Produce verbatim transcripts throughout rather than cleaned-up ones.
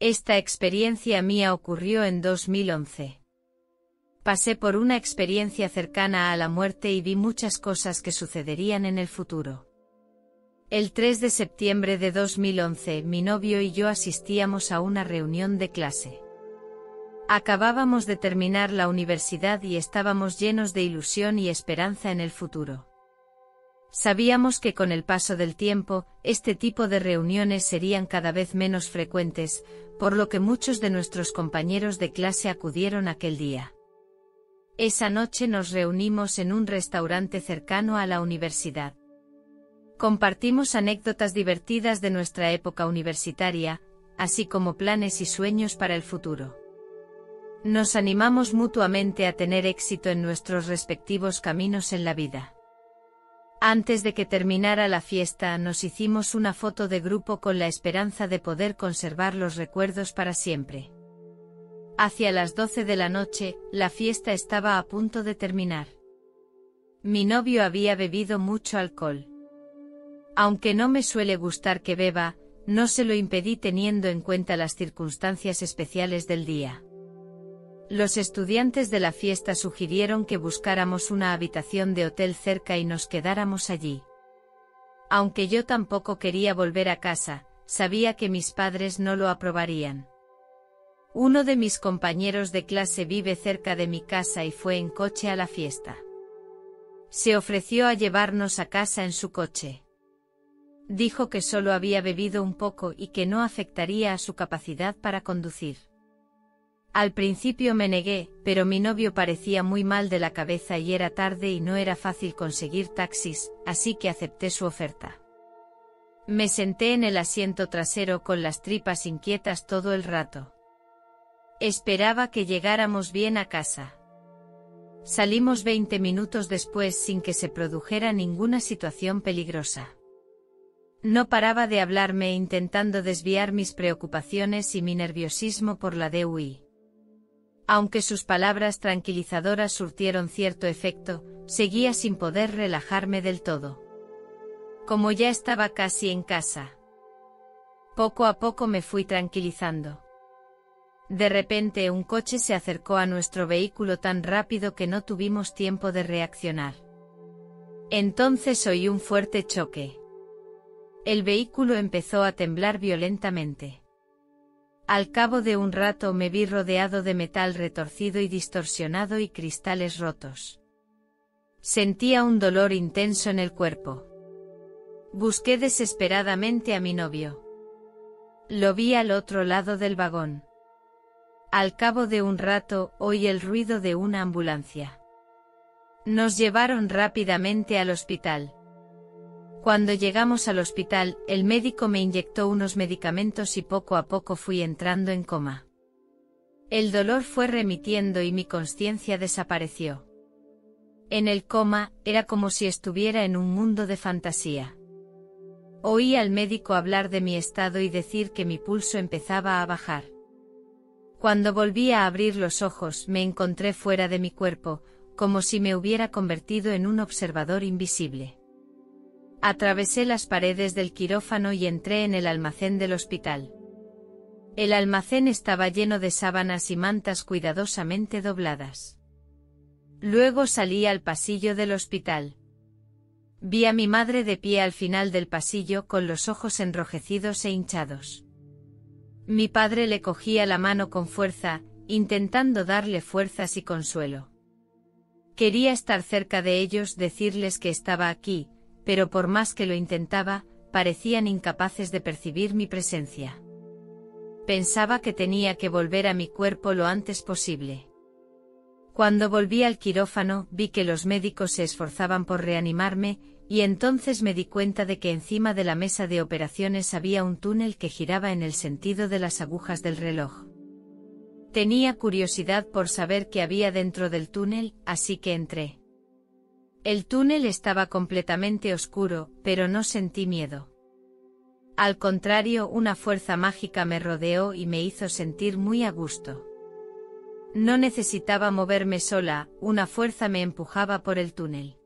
Esta experiencia mía ocurrió en dos mil once. Pasé por una experiencia cercana a la muerte y vi muchas cosas que sucederían en el futuro. El tres de septiembre de dos mil once, mi novio y yo asistíamos a una reunión de clase. Acabábamos de terminar la universidad y estábamos llenos de ilusión y esperanza en el futuro. Sabíamos que con el paso del tiempo, este tipo de reuniones serían cada vez menos frecuentes, por lo que muchos de nuestros compañeros de clase acudieron aquel día. Esa noche nos reunimos en un restaurante cercano a la universidad. Compartimos anécdotas divertidas de nuestra época universitaria, así como planes y sueños para el futuro. Nos animamos mutuamente a tener éxito en nuestros respectivos caminos en la vida. Antes de que terminara la fiesta, nos hicimos una foto de grupo con la esperanza de poder conservar los recuerdos para siempre. Hacia las doce de la noche, la fiesta estaba a punto de terminar. Mi novio había bebido mucho alcohol. Aunque no me suele gustar que beba, no se lo impedí teniendo en cuenta las circunstancias especiales del día. Los estudiantes de la fiesta sugirieron que buscáramos una habitación de hotel cerca y nos quedáramos allí. Aunque yo tampoco quería volver a casa, sabía que mis padres no lo aprobarían. Uno de mis compañeros de clase vive cerca de mi casa y fue en coche a la fiesta. Se ofreció a llevarnos a casa en su coche. Dijo que solo había bebido un poco y que no afectaría a su capacidad para conducir. Al principio me negué, pero mi novio parecía muy mal de la cabeza y era tarde y no era fácil conseguir taxis, así que acepté su oferta. Me senté en el asiento trasero con las tripas inquietas todo el rato. Esperaba que llegáramos bien a casa. Salimos veinte minutos después sin que se produjera ninguna situación peligrosa. No paraba de hablarme intentando desviar mis preocupaciones y mi nerviosismo por la D U I. Aunque sus palabras tranquilizadoras surtieron cierto efecto, seguía sin poder relajarme del todo. Como ya estaba casi en casa. Poco a poco me fui tranquilizando. De repente un coche se acercó a nuestro vehículo tan rápido que no tuvimos tiempo de reaccionar. Entonces oí un fuerte choque. El vehículo empezó a temblar violentamente. Al cabo de un rato me vi rodeado de metal retorcido y distorsionado y cristales rotos. Sentía un dolor intenso en el cuerpo. Busqué desesperadamente a mi novio. Lo vi al otro lado del vagón. Al cabo de un rato oí el ruido de una ambulancia. Nos llevaron rápidamente al hospital. Cuando llegamos al hospital, el médico me inyectó unos medicamentos y poco a poco fui entrando en coma. El dolor fue remitiendo y mi consciencia desapareció. En el coma, era como si estuviera en un mundo de fantasía. Oí al médico hablar de mi estado y decir que mi pulso empezaba a bajar. Cuando volví a abrir los ojos, me encontré fuera de mi cuerpo, como si me hubiera convertido en un observador invisible. Atravesé las paredes del quirófano y entré en el almacén del hospital. El almacén estaba lleno de sábanas y mantas cuidadosamente dobladas. Luego salí al pasillo del hospital. Vi a mi madre de pie al final del pasillo con los ojos enrojecidos e hinchados. Mi padre le cogía la mano con fuerza, intentando darle fuerzas y consuelo. Quería estar cerca de ellos, decirles que estaba aquí, pero por más que lo intentaba, parecían incapaces de percibir mi presencia. Pensaba que tenía que volver a mi cuerpo lo antes posible. Cuando volví al quirófano, vi que los médicos se esforzaban por reanimarme, y entonces me di cuenta de que encima de la mesa de operaciones había un túnel que giraba en el sentido de las agujas del reloj. Tenía curiosidad por saber qué había dentro del túnel, así que entré. El túnel estaba completamente oscuro, pero no sentí miedo. Al contrario, una fuerza mágica me rodeó y me hizo sentir muy a gusto. No necesitaba moverme sola, una fuerza me empujaba por el túnel.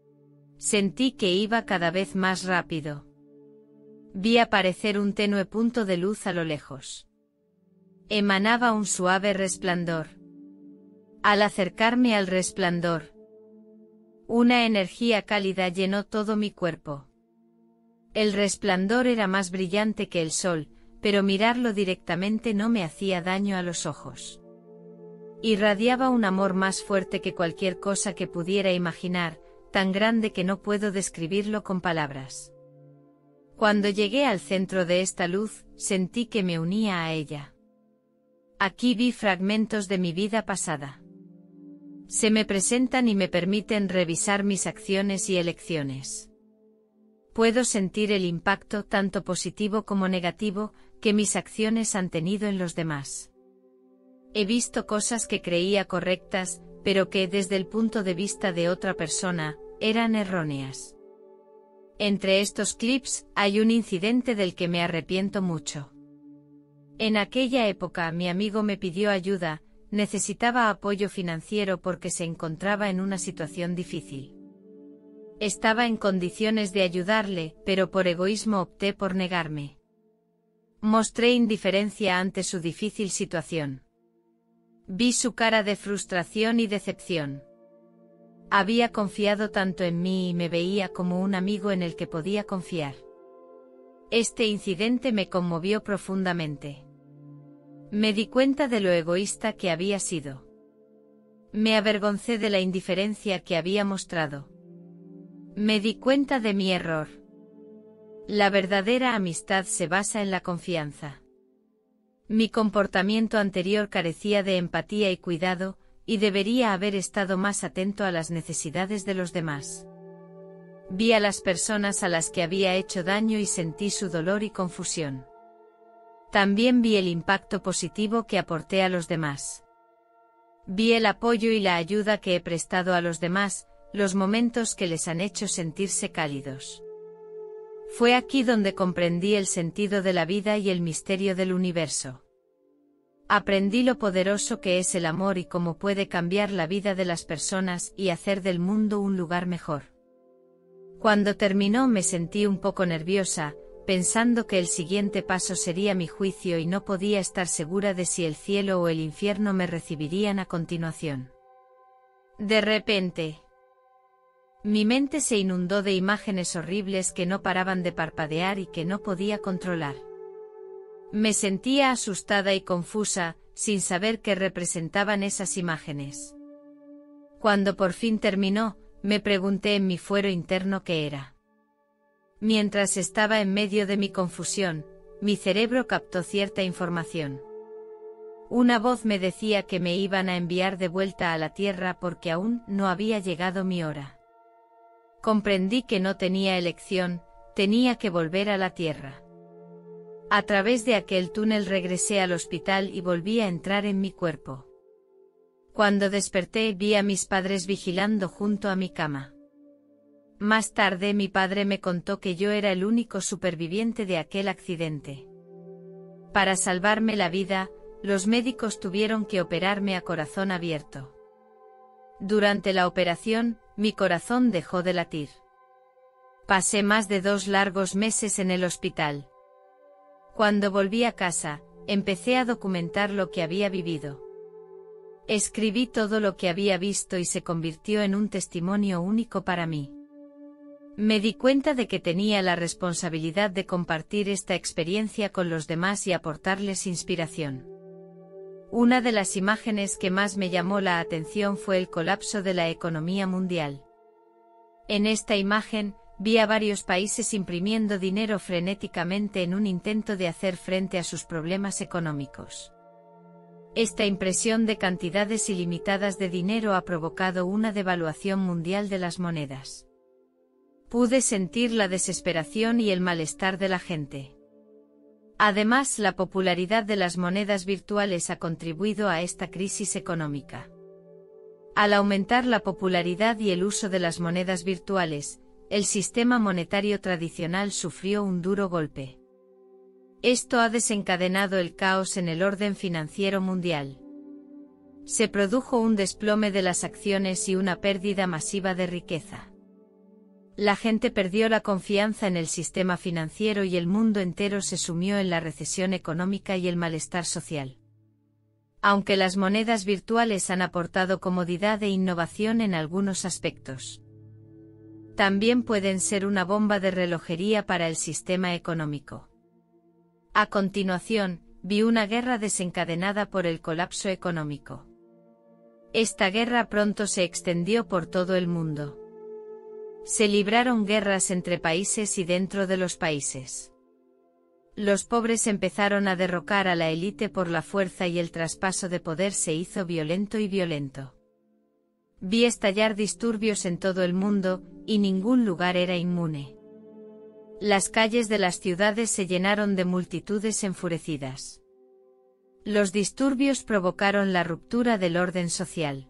Sentí que iba cada vez más rápido. Vi aparecer un tenue punto de luz a lo lejos. Emanaba un suave resplandor. Al acercarme al resplandor, una energía cálida llenó todo mi cuerpo. El resplandor era más brillante que el sol, pero mirarlo directamente no me hacía daño a los ojos. Irradiaba un amor más fuerte que cualquier cosa que pudiera imaginar, tan grande que no puedo describirlo con palabras. Cuando llegué al centro de esta luz, sentí que me unía a ella. Aquí vi fragmentos de mi vida pasada. Se me presentan y me permiten revisar mis acciones y elecciones. Puedo sentir el impacto tanto positivo como negativo que mis acciones han tenido en los demás. He visto cosas que creía correctas, pero que, desde el punto de vista de otra persona, eran erróneas. Entre estos clips, hay un incidente del que me arrepiento mucho. En aquella época mi amigo me pidió ayuda, necesitaba apoyo financiero porque se encontraba en una situación difícil. Estaba en condiciones de ayudarle, pero por egoísmo opté por negarme. Mostré indiferencia ante su difícil situación. Vi su cara de frustración y decepción. Había confiado tanto en mí y me veía como un amigo en el que podía confiar. Este incidente me conmovió profundamente. Me di cuenta de lo egoísta que había sido. Me avergoncé de la indiferencia que había mostrado. Me di cuenta de mi error. La verdadera amistad se basa en la confianza. Mi comportamiento anterior carecía de empatía y cuidado, y debería haber estado más atento a las necesidades de los demás. Vi a las personas a las que había hecho daño y sentí su dolor y confusión. También vi el impacto positivo que aporté a los demás. Vi el apoyo y la ayuda que he prestado a los demás, los momentos que les han hecho sentirse cálidos. Fue aquí donde comprendí el sentido de la vida y el misterio del universo. Aprendí lo poderoso que es el amor y cómo puede cambiar la vida de las personas y hacer del mundo un lugar mejor. Cuando terminó me sentí un poco nerviosa, pensando que el siguiente paso sería mi juicio y no podía estar segura de si el cielo o el infierno me recibirían a continuación. De repente, mi mente se inundó de imágenes horribles que no paraban de parpadear y que no podía controlar. Me sentía asustada y confusa, sin saber qué representaban esas imágenes. Cuando por fin terminó, me pregunté en mi fuero interno qué era. Mientras estaba en medio de mi confusión, mi cerebro captó cierta información. Una voz me decía que me iban a enviar de vuelta a la Tierra porque aún no había llegado mi hora. Comprendí que no tenía elección, tenía que volver a la Tierra. A través de aquel túnel regresé al hospital y volví a entrar en mi cuerpo. Cuando desperté vi a mis padres vigilando junto a mi cama. Más tarde mi padre me contó que yo era el único superviviente de aquel accidente. Para salvarme la vida, los médicos tuvieron que operarme a corazón abierto. Durante la operación, mi corazón dejó de latir. Pasé más de dos largos meses en el hospital. Cuando volví a casa, empecé a documentar lo que había vivido. Escribí todo lo que había visto y se convirtió en un testimonio único para mí. Me di cuenta de que tenía la responsabilidad de compartir esta experiencia con los demás y aportarles inspiración. Una de las imágenes que más me llamó la atención fue el colapso de la economía mundial. En esta imagen, vi a varios países imprimiendo dinero frenéticamente en un intento de hacer frente a sus problemas económicos. Esta impresión de cantidades ilimitadas de dinero ha provocado una devaluación mundial de las monedas. Pude sentir la desesperación y el malestar de la gente. Además, la popularidad de las monedas virtuales ha contribuido a esta crisis económica. Al aumentar la popularidad y el uso de las monedas virtuales, el sistema monetario tradicional sufrió un duro golpe. Esto ha desencadenado el caos en el orden financiero mundial. Se produjo un desplome de las acciones y una pérdida masiva de riqueza. La gente perdió la confianza en el sistema financiero y el mundo entero se sumió en la recesión económica y el malestar social. Aunque las monedas virtuales han aportado comodidad e innovación en algunos aspectos, también pueden ser una bomba de relojería para el sistema económico. A continuación, vi una guerra desencadenada por el colapso económico. Esta guerra pronto se extendió por todo el mundo. Se libraron guerras entre países y dentro de los países. Los pobres empezaron a derrocar a la élite por la fuerza y el traspaso de poder se hizo violento y violento. Vi estallar disturbios en todo el mundo, y ningún lugar era inmune. Las calles de las ciudades se llenaron de multitudes enfurecidas. Los disturbios provocaron la ruptura del orden social.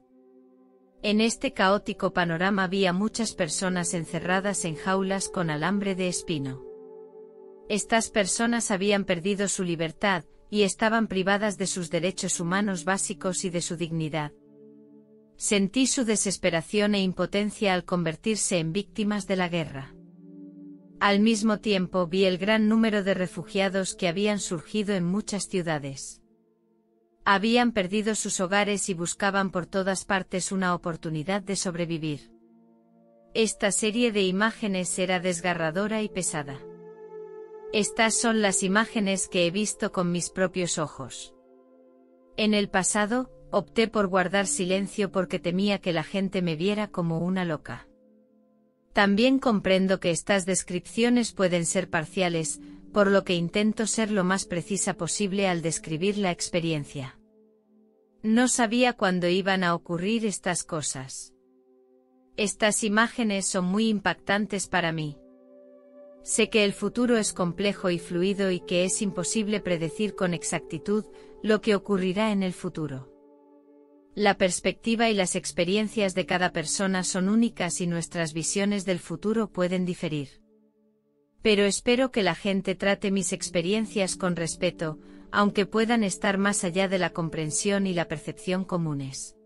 En este caótico panorama había muchas personas encerradas en jaulas con alambre de espino. Estas personas habían perdido su libertad, y estaban privadas de sus derechos humanos básicos y de su dignidad. Sentí su desesperación e impotencia al convertirse en víctimas de la guerra. Al mismo tiempo vi el gran número de refugiados que habían surgido en muchas ciudades. Habían perdido sus hogares y buscaban por todas partes una oportunidad de sobrevivir. Esta serie de imágenes era desgarradora y pesada. Estas son las imágenes que he visto con mis propios ojos. En el pasado, opté por guardar silencio porque temía que la gente me viera como una loca. También comprendo que estas descripciones pueden ser parciales, por lo que intento ser lo más precisa posible al describir la experiencia. No sabía cuándo iban a ocurrir estas cosas. Estas imágenes son muy impactantes para mí. Sé que el futuro es complejo y fluido y que es imposible predecir con exactitud lo que ocurrirá en el futuro. La perspectiva y las experiencias de cada persona son únicas y nuestras visiones del futuro pueden diferir. Pero espero que la gente trate mis experiencias con respeto, aunque puedan estar más allá de la comprensión y la percepción comunes.